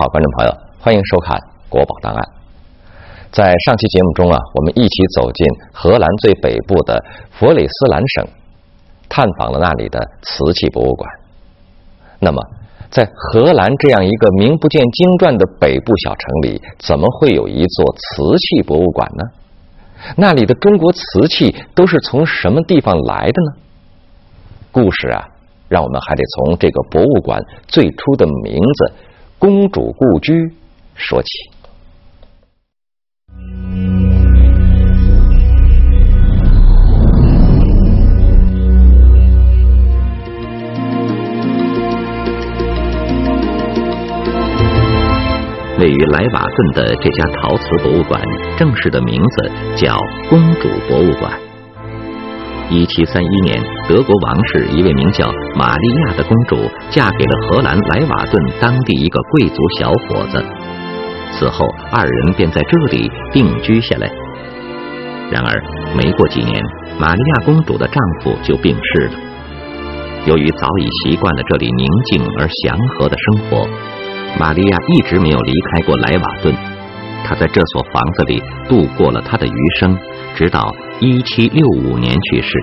好，观众朋友，欢迎收看《国宝档案》。在上期节目中我们一起走进荷兰最北部的佛雷斯兰省，探访了那里的瓷器博物馆。那么，在荷兰这样一个名不见经传的北部小城里，怎么会有一座瓷器博物馆呢？那里的中国瓷器都是从什么地方来的呢？故事让我们还得从这个博物馆最初的名字“公主故居”说起。 位于莱瓦顿的这家陶瓷博物馆，正式的名字叫公主博物馆。1731年，德国王室一位名叫玛利亚的公主嫁给了荷兰莱瓦顿当地一个贵族小伙子，此后二人便在这里定居下来。然而没过几年，玛利亚公主的丈夫就病逝了。由于早已习惯了这里宁静而祥和的生活，玛利亚一直没有离开过莱瓦顿。她在这所房子里度过了她的余生，直到1765年去世。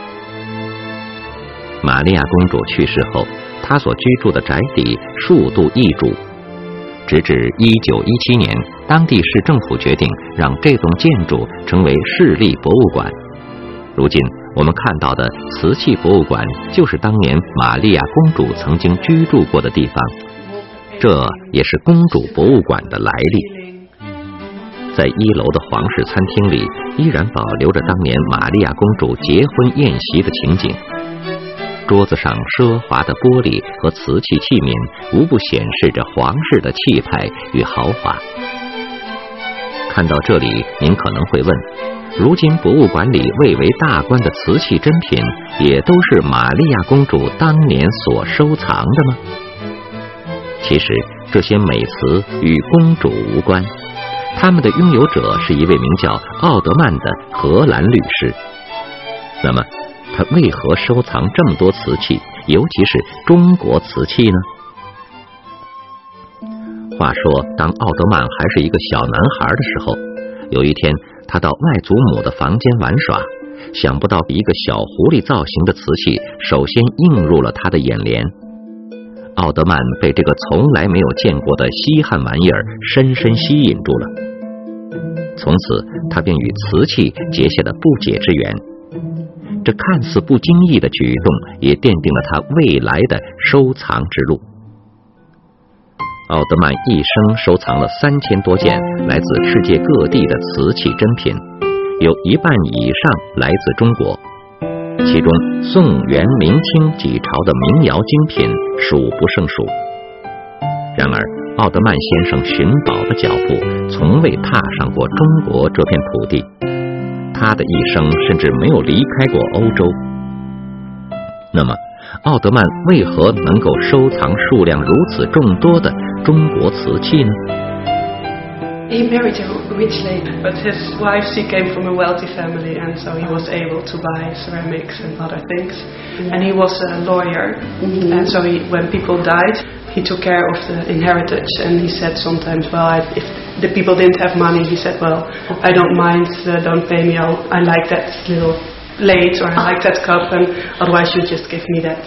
玛利亚公主去世后，她所居住的宅邸数度易主，直至1917年，当地市政府决定让这栋建筑成为市立博物馆。如今我们看到的瓷器博物馆，就是当年玛利亚公主曾经居住过的地方，这也是公主博物馆的来历。在1楼的皇室餐厅里，依然保留着当年玛利亚公主结婚宴席的情景。桌子上奢华的玻璃和瓷器器皿，无不显示着皇室的气派与豪华。看到这里，您可能会问，如今博物馆里蔚为大观的瓷器珍品，也都是玛利亚公主当年所收藏的吗？其实这些美瓷与公主无关，他们的拥有者是一位名叫奥德曼的荷兰律师。那么他为何收藏这么多瓷器，尤其是中国瓷器呢？话说，当奥德曼还是一个小男孩的时候，有一天他到外祖母的房间玩耍，想不到一个小狐狸造型的瓷器首先映入了他的眼帘。奥德曼被这个从来没有见过的稀罕玩意儿深深吸引住了，从此他便与瓷器结下了不解之缘。这看似不经意的举动，也奠定了他未来的收藏之路。奥德曼一生收藏了3000多件来自世界各地的瓷器珍品，有1半以上来自中国，其中宋、元、明清几朝的名窑精品数不胜数。然而奥德曼先生寻宝的脚步从未踏上过中国这片土地，他的一生甚至没有离开过欧洲。那么奥德曼为何能够收藏数量如此众多的中国瓷器呢？ He married a rich lady, but his wife, she came from a wealthy family, and so he was able to buy ceramics and other things. And he was a lawyer, and so when people died, he took care of the inheritance. And he said sometimes, well, if the people didn't have money, he said, well, I don't mind, don't pay me, I like that little plate, or I like that cup, and otherwise you just give me that.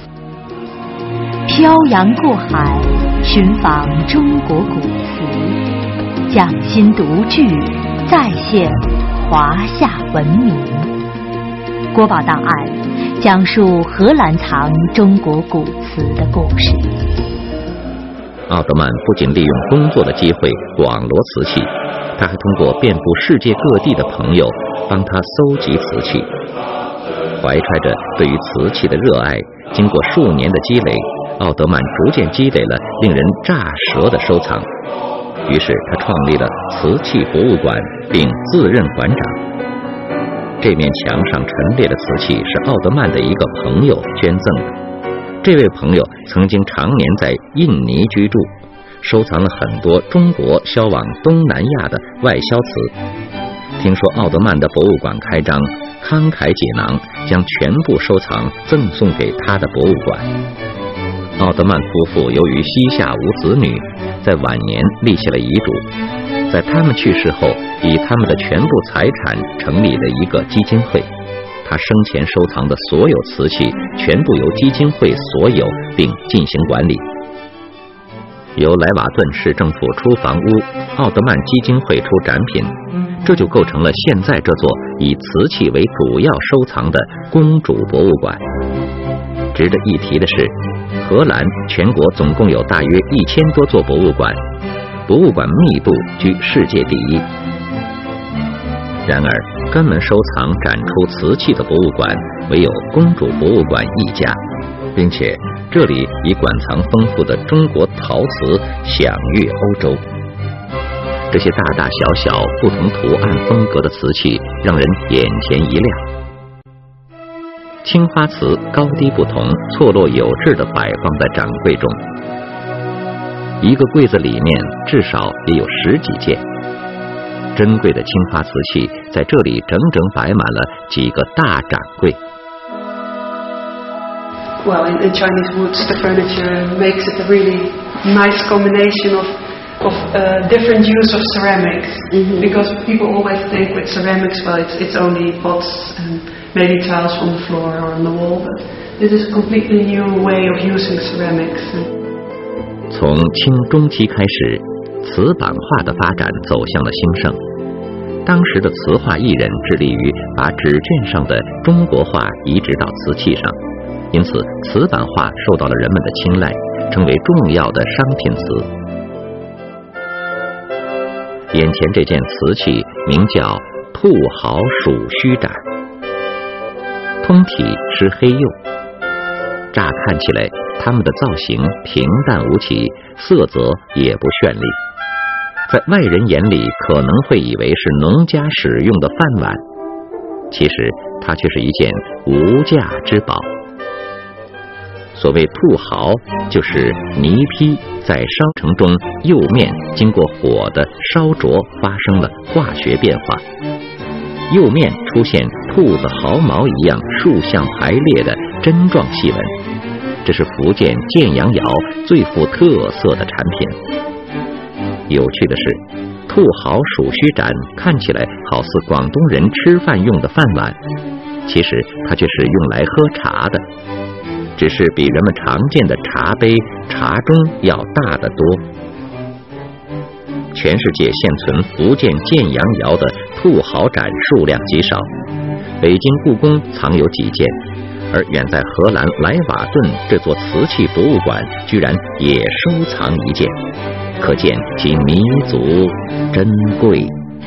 漂洋过海，寻访中国古瓷，匠心独具，再现华夏文明。国宝档案讲述荷兰藏中国古瓷的故事。 奥德曼不仅利用工作的机会广罗瓷器，他还通过遍布世界各地的朋友帮他搜集瓷器。怀揣着对于瓷器的热爱，经过数年的积累，奥德曼逐渐积累了令人乍舌的收藏。于是他创立了瓷器博物馆，并自任馆长。这面墙上陈列的瓷器是奥德曼的一个朋友捐赠的。这位朋友曾经常年在印尼居住，收藏了很多中国销往东南亚的外销瓷。听说奥德曼的博物馆开张，慷慨解囊，将全部收藏赠送给他的博物馆。奥德曼夫妇由于膝下无子女， 在晚年立下了遗嘱，在他们去世后，以他们的全部财产成立了一个基金会。他生前收藏的所有瓷器全部由基金会所有并进行管理。由莱瓦顿市政府出房屋、奥德曼基金会出展品，这就构成了现在这座以瓷器为主要收藏的公主博物馆。值得一提的是，荷兰全国总共有大约1000多座博物馆，博物馆密度居世界第一。然而，专门收藏展出瓷器的博物馆唯有公主博物馆一家，并且这里以馆藏丰富的中国陶瓷享誉欧洲。这些大大小小不同图案风格的瓷器让人眼前一亮。青花瓷高低不同，错落有致地摆放在展柜中，一个柜子里面至少也有10几件。珍贵的青花瓷器在这里整整摆满了几个大展柜。 Well, in Chinese woods, the furniture makes it a really nice combination of different use of ceramics. Because people always think with ceramics, well, it's only pots and maybe tiles on the floor or on the wall, but this is a completely new way of using ceramics. 从清中期开始，瓷版画的发展走向了兴盛。当时的瓷画艺人致力于把纸卷上的中国画移植到瓷器上，因此瓷版画受到了人们的青睐，成为重要的商品瓷。眼前这件瓷器名叫兔毫鼠须盏，通体是黑釉，乍看起来它们的造型平淡无奇，色泽也不绚丽，在外人眼里可能会以为是农家使用的饭碗，其实它却是一件无价之宝。所谓兔毫，就是泥坯在烧成中釉面经过火的烧灼发生了化学变化，釉面出现兔子毫毛一样竖向排列的针状细纹，这是福建建阳窑最富特色的产品。有趣的是，兔毫鼠须盏看起来好似广东人吃饭用的饭碗，其实它却是用来喝茶的，只是比人们常见的茶杯、茶盅要大得多。全世界现存福建建阳窑的兔毫盏数量极少，北京故宫藏有几件，而远在荷兰莱瓦顿这座瓷器博物馆居然也收藏一件，可见其弥足珍贵。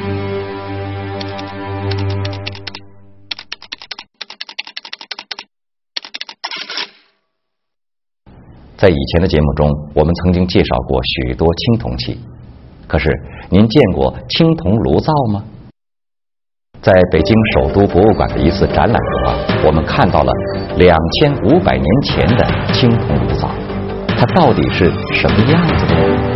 在以前的节目中，我们曾经介绍过许多青铜器，可是您见过青铜炉灶吗？在北京首都博物馆的一次展览中啊，我们看到了2500年前的青铜炉灶，它到底是什么样子呢？